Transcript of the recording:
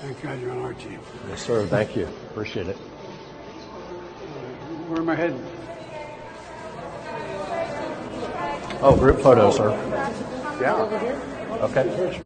Thank God you're on our team. Yes, sir. Thank you. Appreciate it. Where am I heading? Oh, group photo, sir. Yeah. Okay.